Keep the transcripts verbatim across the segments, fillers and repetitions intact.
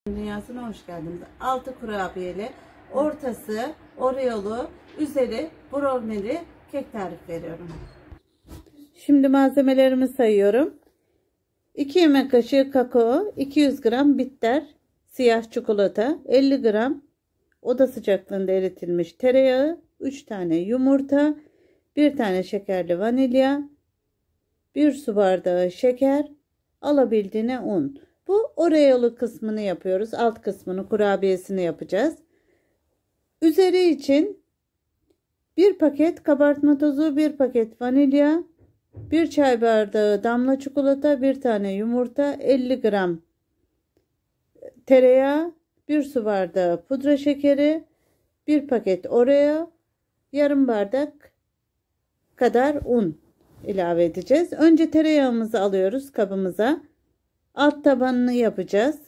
Dünyasına hoş geldiniz. Altı kurabiyeli, ortası oreolu, üzeri brownie'li kek tarifi veriyorum. Şimdi malzemelerimi sayıyorum. iki yemek kaşığı kakao, iki yüz gram bitter siyah çikolata, elli gram oda sıcaklığında eritilmiş tereyağı, üç tane yumurta, bir tane şekerli vanilya, bir su bardağı şeker, alabildiğine un. Bu oreolu kısmını yapıyoruz. Alt kısmını, kurabiyesini yapacağız. Üzeri için bir paket kabartma tozu, bir paket vanilya, bir çay bardağı damla çikolata, bir tane yumurta, elli gram tereyağı, bir su bardağı pudra şekeri, bir paket oreo, yarım bardak kadar un ilave edeceğiz. Önce tereyağımızı alıyoruz kabımıza. Alt tabanını yapacağız.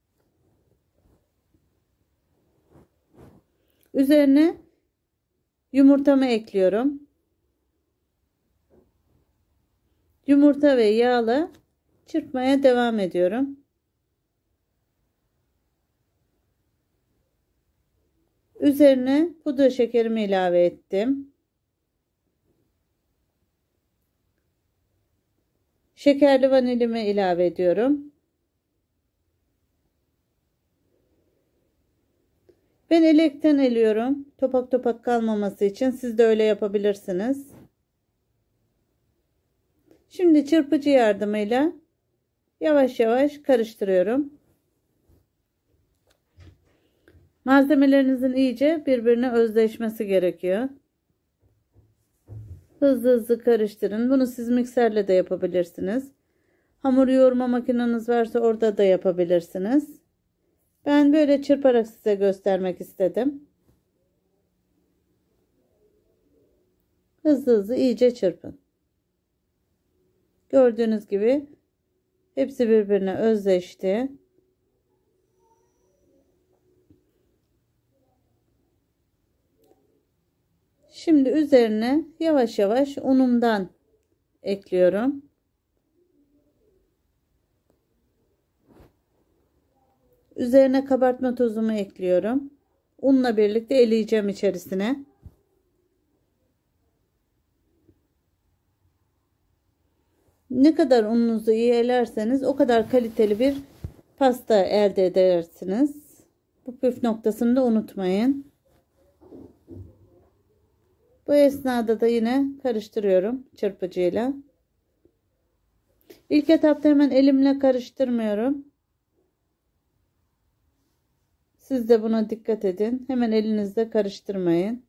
Üzerine yumurtamı ekliyorum. Yumurta ve yağla çırpmaya devam ediyorum. Üzerine pudra şekerimi ilave ettim. Şekerli vanilimi ilave ediyorum. Ben elekten eliyorum. Topak topak kalmaması için siz de öyle yapabilirsiniz. Şimdi çırpıcı yardımıyla yavaş yavaş karıştırıyorum. Malzemelerinizin iyice birbirine özleşmesi gerekiyor. Hızlı hızlı karıştırın. Bunu siz mikserle de yapabilirsiniz. Hamur yoğurma makineniz varsa orada da yapabilirsiniz. Ben böyle çırparak size göstermek istedim. Hızlı hızlı iyice çırpın. Gördüğünüz gibi hepsi birbirine özleşti. Şimdi üzerine yavaş yavaş unumdan ekliyorum. Üzerine kabartma tozumu ekliyorum. Unla birlikte eleyeceğim içerisine. Ne kadar ununuzu iyi elerseniz o kadar kaliteli bir pasta elde edersiniz. Bu püf noktasını da unutmayın. Bu esnada da yine karıştırıyorum çırpıcıyla. İlk etapta hemen elimle karıştırmıyorum. Siz de buna dikkat edin. Hemen elinizle karıştırmayın.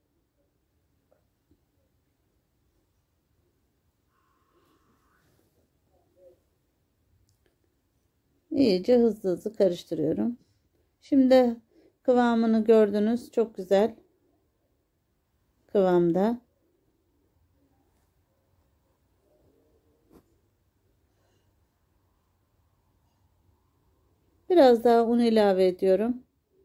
İyice hızlı hızlı karıştırıyorum. Şimdi kıvamını gördünüz. Çok güzel kıvamda. Biraz daha un ilave ediyorum.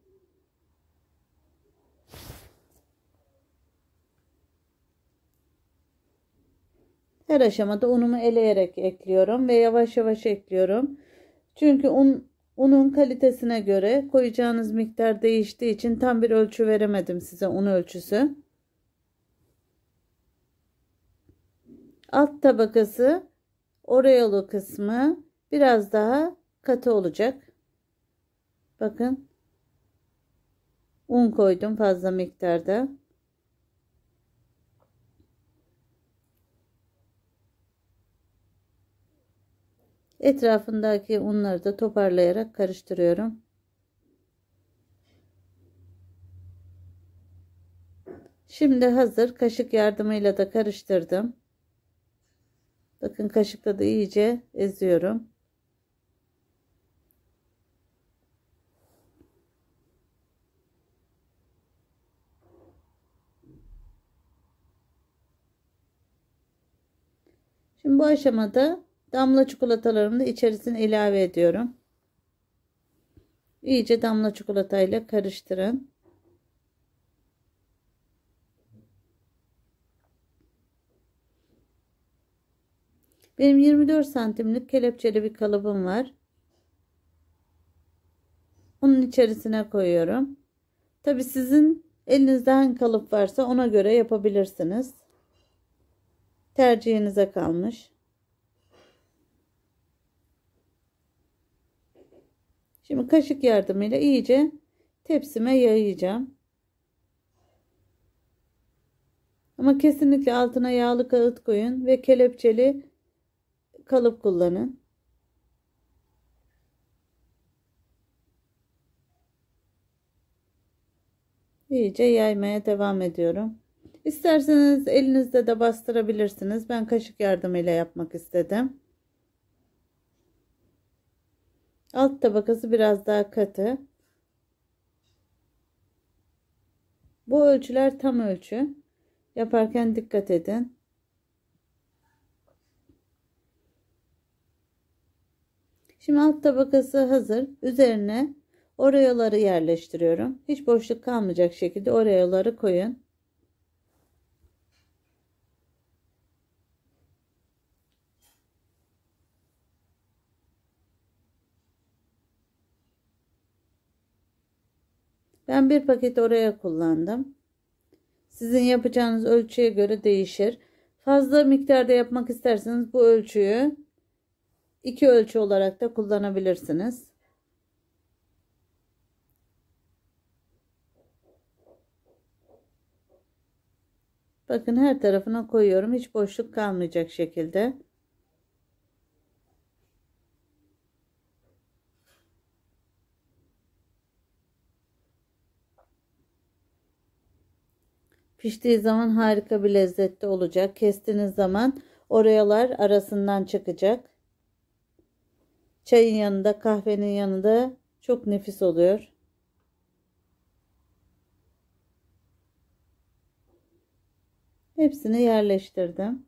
Her aşamada unumu eleyerek ekliyorum ve yavaş yavaş ekliyorum. Çünkü un, unun kalitesine göre koyacağınız miktar değiştiği için tam bir ölçü veremedim size, un ölçüsü. Alt tabakası oreolu kısmı biraz daha katı olacak. Bakın. Un koydum fazla miktarda. Etrafındaki unları da toparlayarak karıştırıyorum. Şimdi hazır. Kaşık yardımıyla da karıştırdım. Bakın kaşıkla da iyice eziyorum. Şimdi bu aşamada damla çikolatalarımı da içerisine ilave ediyorum. İyice damla çikolatayla karıştırın. Benim yirmi dört santimlik kelepçeli bir kalıbım var. Onun içerisine koyuyorum. Tabi sizin elinizde hangi kalıp varsa ona göre yapabilirsiniz. Tercihinize kalmış. Şimdi kaşık yardımıyla iyice tepsime yayacağım. Ama kesinlikle altına yağlı kağıt koyun ve kelepçeli kalıp kullanın. İyice yaymaya devam ediyorum. İsterseniz elinizde de bastırabilirsiniz. Ben kaşık yardımıyla yapmak istedim. Alt tabakası biraz daha katı. Bu ölçüler tam ölçü. Yaparken dikkat edin. Şimdi alt tabakası hazır. Üzerine oreoları yerleştiriyorum. Hiç boşluk kalmayacak şekilde oreoları koyun. Ben bir paket oreo kullandım. Sizin yapacağınız ölçüye göre değişir. Fazla miktarda yapmak isterseniz bu ölçüyü iki ölçü olarak da kullanabilirsiniz. Bakın her tarafına koyuyorum. Hiç boşluk kalmayacak şekilde. Piştiği zaman harika bir lezzette olacak. Kestiğiniz zaman oreolar arasından çıkacak. Çayın yanında, kahvenin yanında çok nefis oluyor. Hepsini yerleştirdim.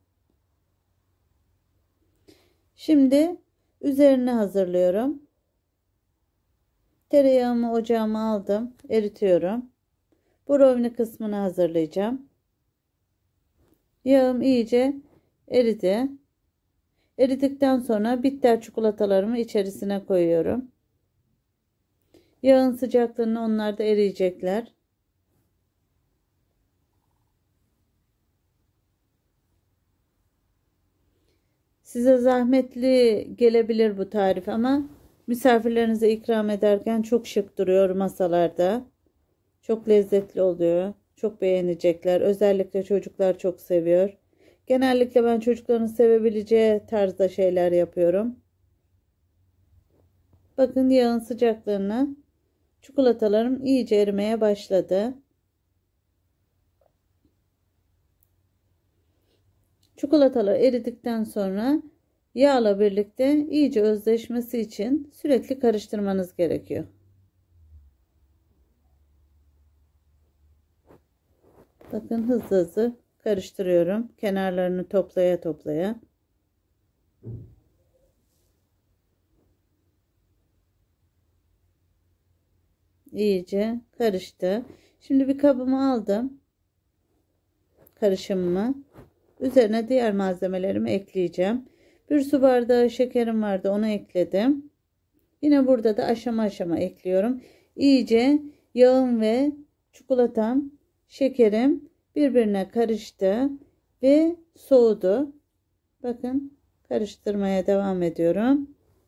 Şimdi üzerine hazırlıyorum. Tereyağımı ocağıma aldım. Eritiyorum. Brownie kısmını hazırlayacağım. Yağım iyice eridi. Eridikten sonra bitter çikolatalarımı içerisine koyuyorum. Yağın sıcaklığını onlar da eriyecekler. Size zahmetli gelebilir bu tarif ama misafirlerinize ikram ederken çok şık duruyor masalarda. Çok lezzetli oluyor. Çok beğenecekler. Özellikle çocuklar çok seviyor. Genellikle ben çocukların sevebileceği tarzda şeyler yapıyorum. Bakın yağın sıcaklığını, çikolatalarım iyice erimeye başladı. Çikolatalar eridikten sonra yağla birlikte iyice özleşmesi için sürekli karıştırmanız gerekiyor. Bakın hızlı hızlı karıştırıyorum. Kenarlarını toplaya toplaya. İyice karıştı. Şimdi bir kabıma aldım. Karışımımı. Üzerine diğer malzemelerimi ekleyeceğim. Bir su bardağı şekerim vardı. Onu ekledim. Yine burada da aşama aşama ekliyorum. İyice yağım ve çikolatam, şekerim birbirine karıştı ve soğudu. Bakın karıştırmaya devam ediyorum.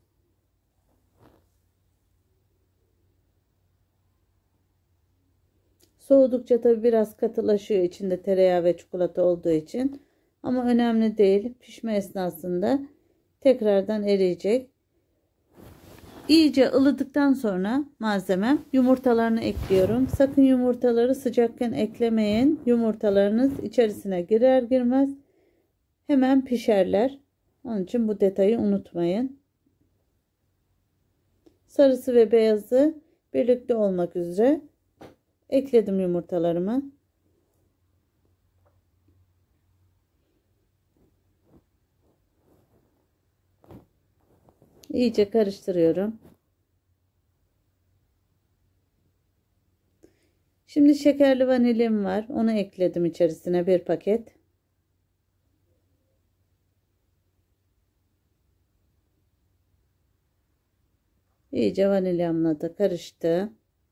Soğudukça tabi biraz katılaşıyor içinde tereyağı ve çikolata olduğu için. Ama önemli değil. Pişme esnasında tekrardan eriyecek. İyice ılıdıktan sonra malzemem yumurtalarını ekliyorum. Sakın yumurtaları sıcakken eklemeyin. Yumurtalarınız içerisine girer girmez hemen pişerler. Onun için bu detayı unutmayın. Sarısı ve beyazı birlikte olmak üzere ekledim yumurtalarımı. İyice karıştırıyorum. Şimdi şekerli vanilim var. Onu ekledim içerisine bir paket. İyice vanilyamla da karıştı.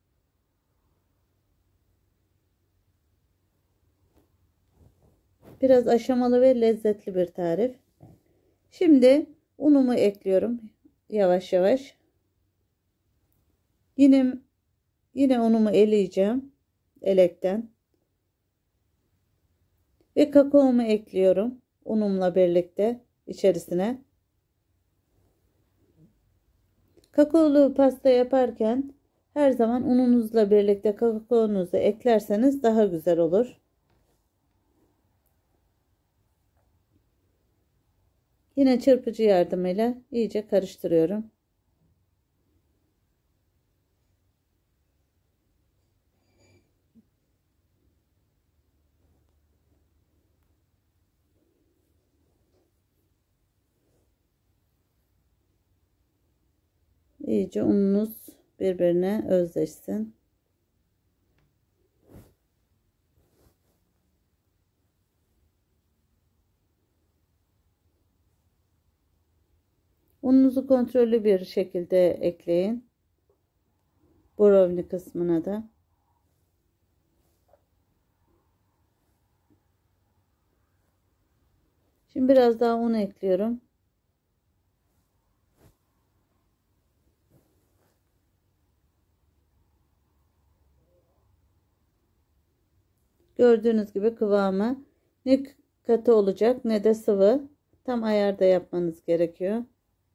Biraz aşamalı ve lezzetli bir tarif. Şimdi unumu ekliyorum yavaş yavaş. Yine yine unumu eleyeceğim elekten. Ve kakaomu ekliyorum unumla birlikte içerisine. Kakaolu pasta yaparken her zaman ununuzla birlikte kakaonuzu eklerseniz daha güzel olur. Yine çırpıcı yardımıyla iyice karıştırıyorum. İyice ununuz birbirine özleşsin. Ununuzu kontrollü bir şekilde ekleyin. Brownie kısmına da. Şimdi biraz daha un ekliyorum. Gördüğünüz gibi kıvamı ne katı olacak ne de sıvı. Tam ayarda yapmanız gerekiyor.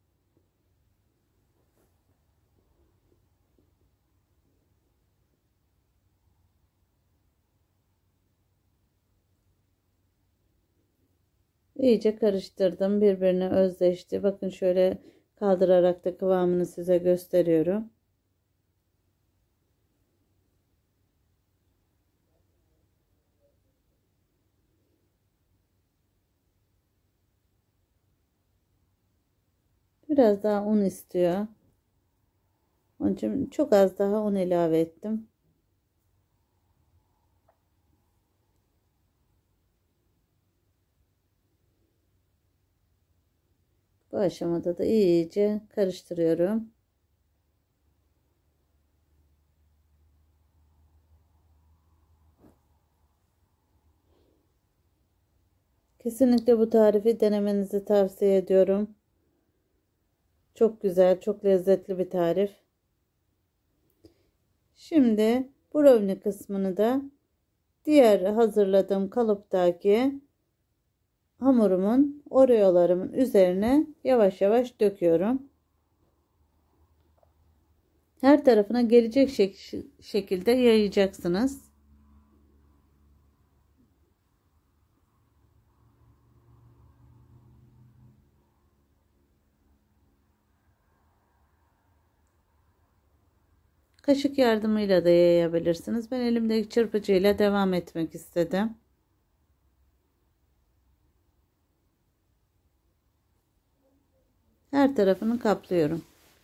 İyice karıştırdım. Birbirine özleşti. Bakın şöyle kaldırarak da kıvamını size gösteriyorum. Biraz daha un istiyor. Onun için çok az daha un ilave ettim. Bu aşamada da iyice karıştırıyorum. Kesinlikle bu tarifi denemenizi tavsiye ediyorum. Çok güzel, çok lezzetli bir tarif. Şimdi brownie kısmını da diğer hazırladığım kalıptaki hamurumun oreolarımın üzerine yavaş yavaş döküyorum. Her tarafına gelecek şek şekilde yayacaksınız. Kaşık yardımıyla da yayabilirsiniz. Ben elimdeki çırpıcıyla devam etmek istedim. Her tarafını kaplıyorum.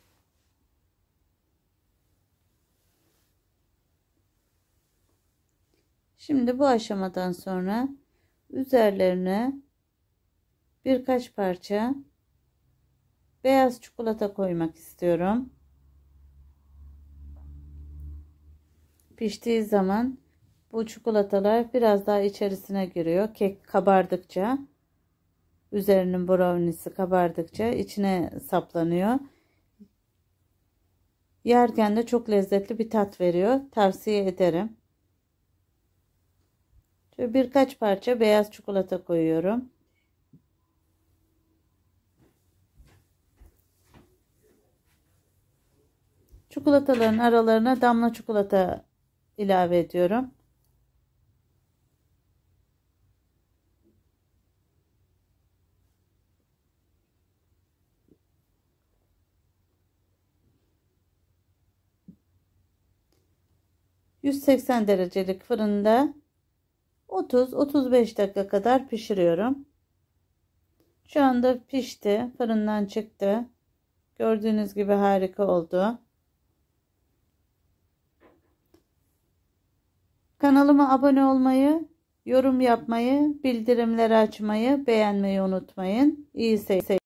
Şimdi bu aşamadan sonra üzerlerine birkaç parça beyaz çikolata koymak istiyorum. Piştiği zaman bu çikolatalar biraz daha içerisine giriyor. Kek kabardıkça, üzerinin brownie'si kabardıkça içine saplanıyor. Yerken de çok lezzetli bir tat veriyor. Tavsiye ederim. Şöyle birkaç parça beyaz çikolata koyuyorum. Çikolataların aralarına damla çikolata ilave ediyorum. yüz seksen derecelik fırında otuz otuz beş dakika kadar pişiriyorum. Şu anda pişti. Fırından çıktı. Gördüğünüz gibi harika oldu. Kanalıma abone olmayı, yorum yapmayı, bildirimleri açmayı, beğenmeyi unutmayın. İyi seyirler.